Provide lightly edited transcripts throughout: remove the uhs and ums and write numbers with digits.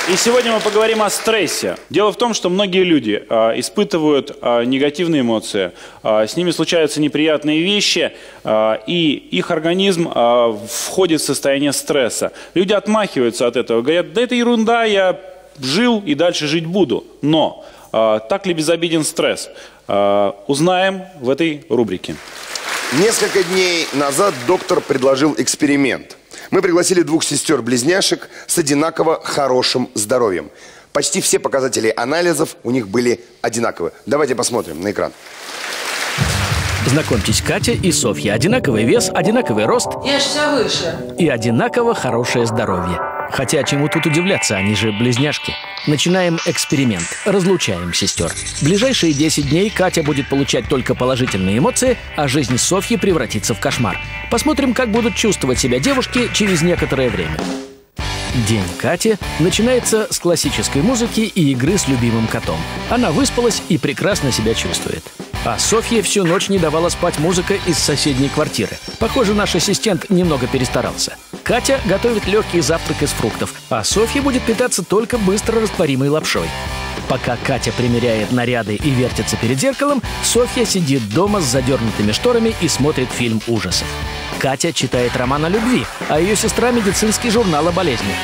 И сегодня мы поговорим о стрессе. Дело в том, что многие люди испытывают негативные эмоции, с ними случаются неприятные вещи, и их организм входит в состояние стресса. Люди отмахиваются от этого, говорят, да это ерунда, я жил и дальше жить буду. Но так ли безобиден стресс? Узнаем в этой рубрике. Несколько дней назад доктор предложил эксперимент. Мы пригласили двух сестер-близняшек с одинаково хорошим здоровьем. Почти все показатели анализов у них были одинаковые. Давайте посмотрим на экран. Знакомьтесь, Катя и Софья. Одинаковый вес, одинаковый рост. Я ж вся выше. И одинаково хорошее здоровье. Хотя чему тут удивляться, они же близняшки. Начинаем эксперимент. Разлучаем сестер. В ближайшие 10 дней Катя будет получать только положительные эмоции, а жизнь Софьи превратится в кошмар. Посмотрим, как будут чувствовать себя девушки через некоторое время. День Кати начинается с классической музыки и игры с любимым котом. Она выспалась и прекрасно себя чувствует. А Софье всю ночь не давала спать музыка из соседней квартиры. Похоже, наш ассистент немного перестарался. Катя готовит легкий завтрак из фруктов, а Софья будет питаться только быстро растворимой лапшой. Пока Катя примеряет наряды и вертится перед зеркалом, Софья сидит дома с задернутыми шторами и смотрит фильм ужасов. Катя читает роман о любви, а ее сестра – медицинский журнал о болезнях.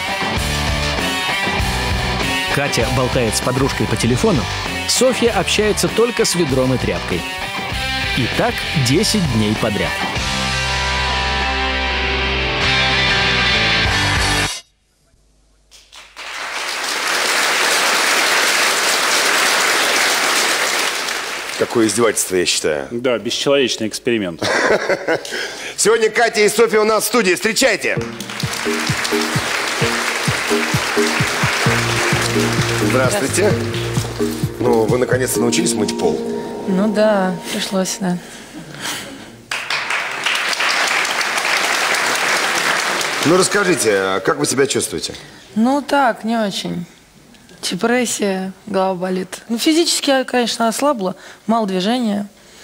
Катя болтает с подружкой по телефону, Софья общается только с ведром и тряпкой. И так 10 дней подряд. Какое издевательство, я считаю. Да, бесчеловечный эксперимент. Сегодня Катя и Софья у нас в студии. Встречайте! Здравствуйте. Ну, вы наконец-то научились мыть пол? Ну да, пришлось, да. Ну, расскажите, как вы себя чувствуете? Ну так, не очень. Депрессия, голова болит. Ну, физически я, конечно, ослабла, мало движения.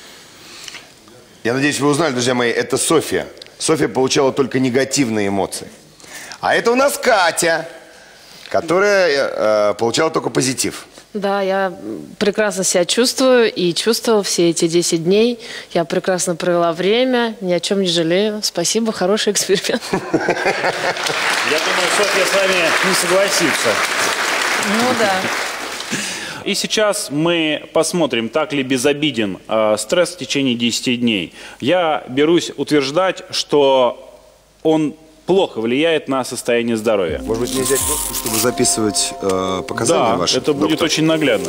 Я надеюсь, вы узнали, друзья мои, это Софья. Софья получала только негативные эмоции. А это у нас Катя, которая получала только позитив. Да, я прекрасно себя чувствую и чувствовала все эти 10 дней. Я прекрасно провела время, ни о чем не жалею. Спасибо, хороший эксперимент. Я думаю, Софья с вами не согласится. Ну да. И сейчас мы посмотрим, так ли безобиден стресс в течение 10 дней. Я берусь утверждать, что он плохо влияет на состояние здоровья. Может быть, мне взять ручку, чтобы записывать показания да, ваши? Это будет очень наглядно.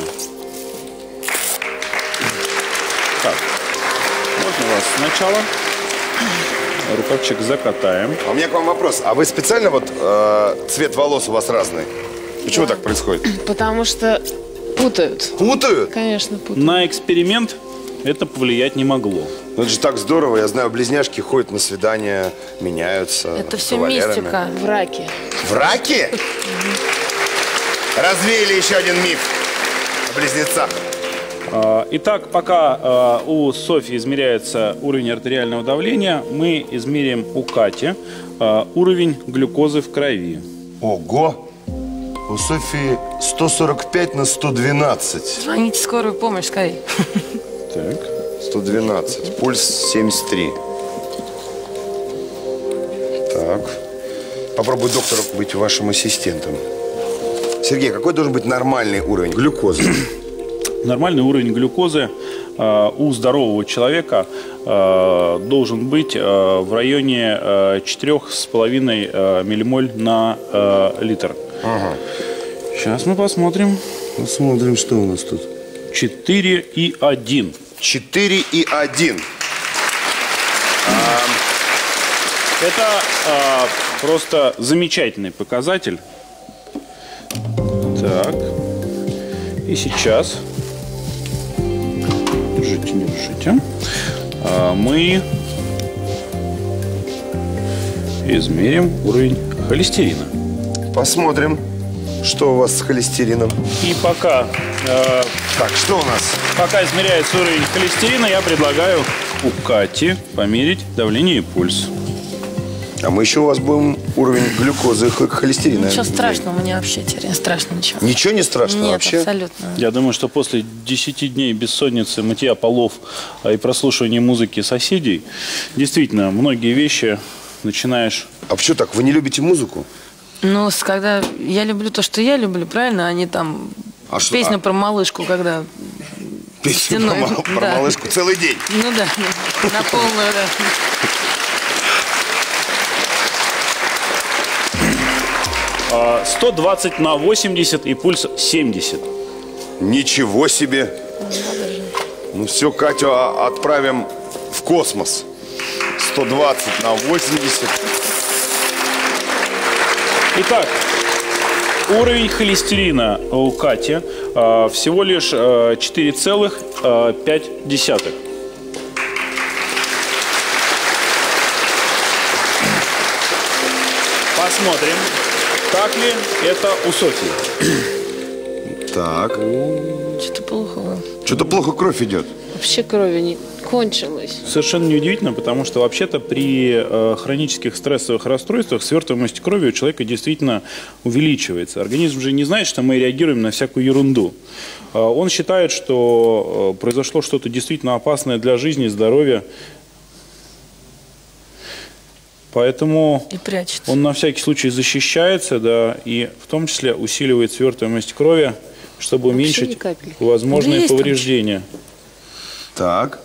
Так, можно вас сначала. Рукавчик закатаем. А у меня к вам вопрос. А вы специально вот цвет волос у вас разный? Почему так происходит? Потому что путают. Путают? Конечно, путают. На эксперимент это повлиять не могло. Ну, это же так здорово. Я знаю, близняшки ходят на свидания, меняются. Это все мистика, враки. Враки? Развеяли еще один миф о близнецах. Итак, пока у Софьи измеряется уровень артериального давления, мы измерим у Кати уровень глюкозы в крови. Ого! У Софьи 145 на 112. Звоните в скорую помощь, скорее. Так, 112. Пульс 73. Так. Попробуй, доктор, быть вашим ассистентом. Сергей, какой должен быть нормальный уровень глюкозы? Нормальный уровень глюкозы у здорового человека должен быть в районе 4,5 миллимоль на литр. Ага. Сейчас мы посмотрим. Посмотрим, что у нас тут. 4,1. 4,1. Это просто замечательный показатель. Так. И сейчас... Держите, не держите. Мы измерим уровень холестерина. Посмотрим, что у вас с холестерином. И пока... так, что у нас? Пока измеряется уровень холестерина, я предлагаю у Кати померить давление и пульс. А мы еще у вас будем уровень глюкозы и холестерина. Ничего страшного, мне вообще теперь страшно ничего. Ничего не страшно Нет, вообще? абсолютно. Я думаю, что после 10 дней бессонницы, мытья полов и прослушивания музыки соседей, действительно, многие вещи начинаешь... А почему так? Вы не любите музыку? Ну, когда я люблю то, что я люблю, правильно, а не там песню про малышку, когда... Песню про Да. малышку целый день. Ну да, на полную, да. 120 на 80 и пульс 70. Ничего себе. Ну все, Катю отправим в космос. 120 на 80. Итак, уровень холестерина у Кати всего лишь 4,5. Посмотрим, так ли это у Софьи. Так. Что-то плохо было. Что-то плохо кровь идет. Вообще крови не кончилось. Совершенно неудивительно, потому что вообще-то при хронических стрессовых расстройствах свертываемость крови у человека действительно увеличивается. Организм же не знает, что мы реагируем на всякую ерунду. Он считает, что произошло что-то действительно опасное для жизни и здоровья. Поэтому И прячется. он на всякий случай защищается, да, и в том числе усиливает свертываемость крови, чтобы Вообще ни уменьшить капельки. возможные есть там повреждения. Так.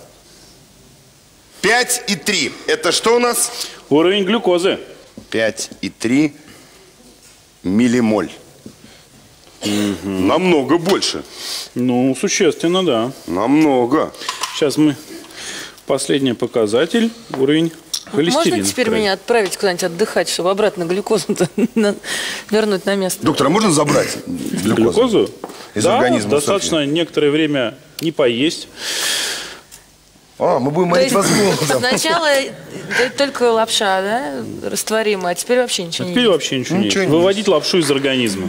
5,3. Это что у нас? Уровень глюкозы. 5,3 миллимоль. Намного больше. Ну, существенно, да. Намного. Сейчас мы... Последний показатель, уровень холестерина. Можно теперь в крови. меня отправить куда-нибудь отдыхать, чтобы обратно глюкозу вернуть на место? Доктор, а можно забрать глюкозу? Глюкозу? Из Да, организма достаточно некоторое время не поесть. А, мы будем То молить есть вас голодом. сначала только лапша, да, растворимая, а теперь вообще ничего не Теперь есть. вообще ничего не Ничего есть. не Выводить лапшу из организма.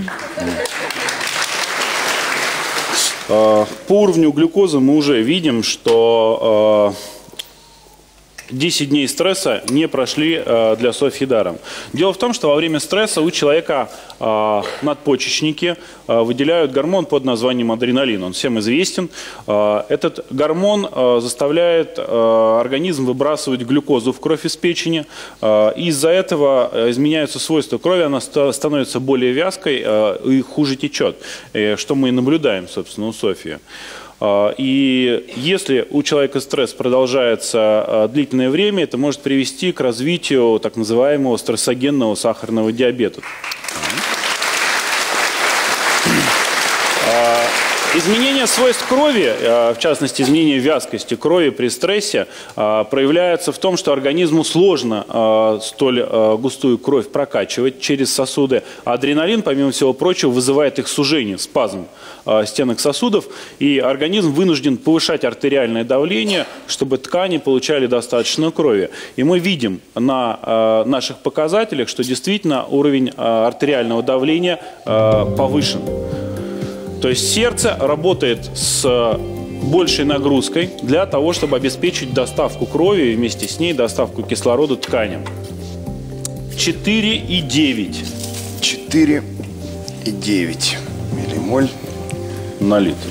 По уровню глюкозы мы уже видим, что 10 дней стресса не прошли для Софьи даром. Дело в том, что во время стресса у человека надпочечники выделяют гормон под названием адреналин. Он всем известен. Этот гормон заставляет организм выбрасывать глюкозу в кровь из печени. Из-за этого изменяются свойства крови, она становится более вязкой и хуже течет, что мы и наблюдаем, собственно, у Софьи. И если у человека стресс продолжается длительное время, это может привести к развитию так называемого стрессогенного сахарного диабета. Изменение свойств крови, в частности, изменение вязкости крови при стрессе, проявляется в том, что организму сложно столь густую кровь прокачивать через сосуды. А адреналин, помимо всего прочего, вызывает их сужение, спазм стенок сосудов, и организм вынужден повышать артериальное давление, чтобы ткани получали достаточно крови. И мы видим на наших показателях, что действительно уровень артериального давления повышен. То есть сердце работает с большей нагрузкой для того, чтобы обеспечить доставку крови и вместе с ней доставку кислорода тканям. 4,9 4,9 миллимоль на литр.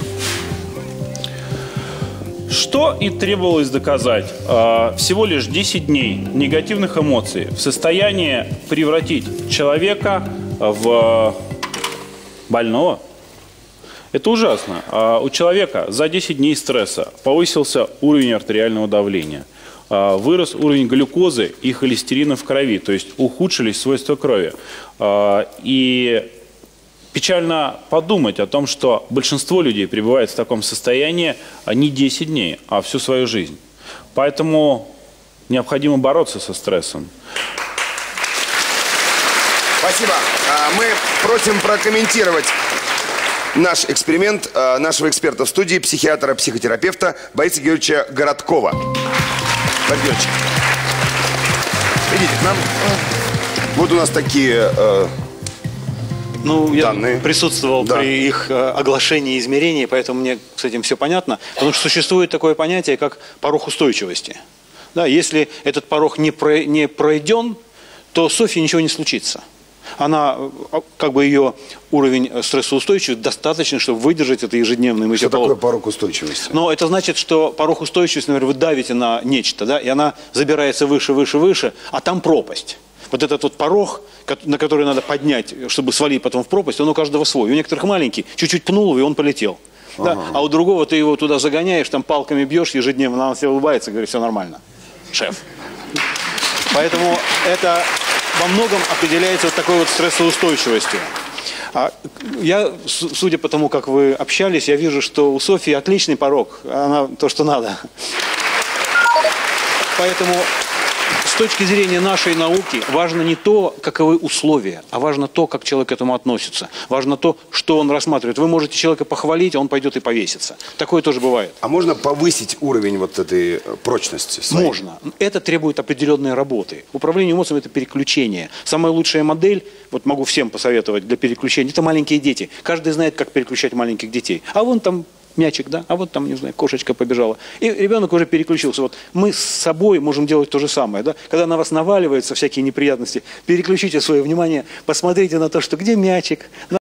Что и требовалось доказать. Всего лишь 10 дней негативных эмоций в состоянии превратить человека в больного. Это ужасно. У человека за 10 дней стресса повысился уровень артериального давления, вырос уровень глюкозы и холестерина в крови, то есть ухудшились свойства крови. И печально подумать о том, что большинство людей пребывает в таком состоянии не 10 дней, а всю свою жизнь. Поэтому необходимо бороться со стрессом. Спасибо. Мы просим прокомментировать наш эксперимент нашего эксперта в студии, психиатра-психотерапевта Бориса Георгиевича Городкова. Борис Георгиевич, идите к нам. Вот у нас такие Ну, я данные. присутствовал Да. при их оглашении и измерении, поэтому мне с этим все понятно. Потому что существует такое понятие, как порог устойчивости. Да, если этот порог не пройден, то с Софьей ничего не случится. Она, как бы ее уровень стрессоустойчивости достаточно, чтобы выдержать это ежедневное мытье полов. Что такое порог устойчивости? Но это значит, что порог устойчивости, например, вы давите на нечто, да, и она забирается выше, выше, выше, а там пропасть. Вот этот вот порог, на который надо поднять, чтобы свалить потом в пропасть, он у каждого свой. У некоторых маленький, чуть-чуть пнул, и он полетел. Да? А у другого ты его туда загоняешь, там палками бьешь ежедневно, она себе улыбается и говорит, все нормально, шеф. Поэтому это во многом определяется вот такой вот стрессоустойчивостью. Я, судя по тому, как вы общались, я вижу, что у Софьи отличный порог, она то, что надо. Поэтому с точки зрения нашей науки важно не то, каковы условия, а важно то, как человек к этому относится. Важно то, что он рассматривает. Вы можете человека похвалить, а он пойдет и повесится. Такое тоже бывает. А можно повысить уровень вот этой прочности своей? Можно. Это требует определенной работы. Управление эмоциями – это переключение. Самая лучшая модель, вот могу всем посоветовать для переключения, это маленькие дети. Каждый знает, как переключать маленьких детей. А вон там мячик, да, а вот там, не знаю, кошечка побежала. И ребенок уже переключился. Вот мы с собой можем делать то же самое, да. Когда на вас наваливаются всякие неприятности, переключите свое внимание, посмотрите на то, что где мячик,